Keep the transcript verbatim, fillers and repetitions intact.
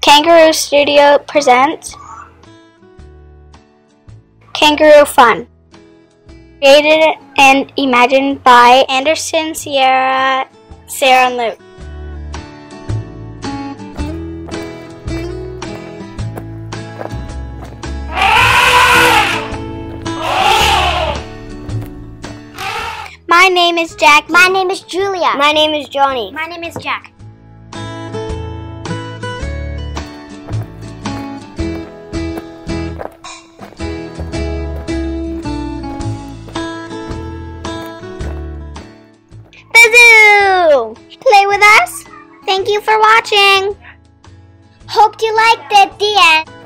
Kangaroo Studio presents KangarooFun. Created and imagined by Anderson, Sierra, Sarah, and Luke. My name is Jack. My name is Julia. My name is Johnny. My name is Jack. Bazoo! Play with us? Thank you for watching. Hope you liked it. The end.